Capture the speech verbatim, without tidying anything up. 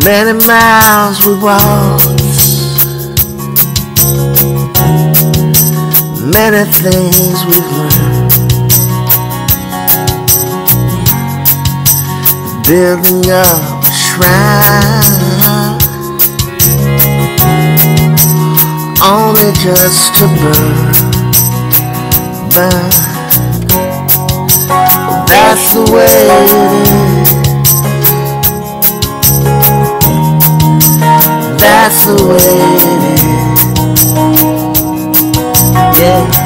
Many miles we walked, many things we've learned, building up a shrine, only just to burn, burn. That's the way it is. That's the way it is. Yeah.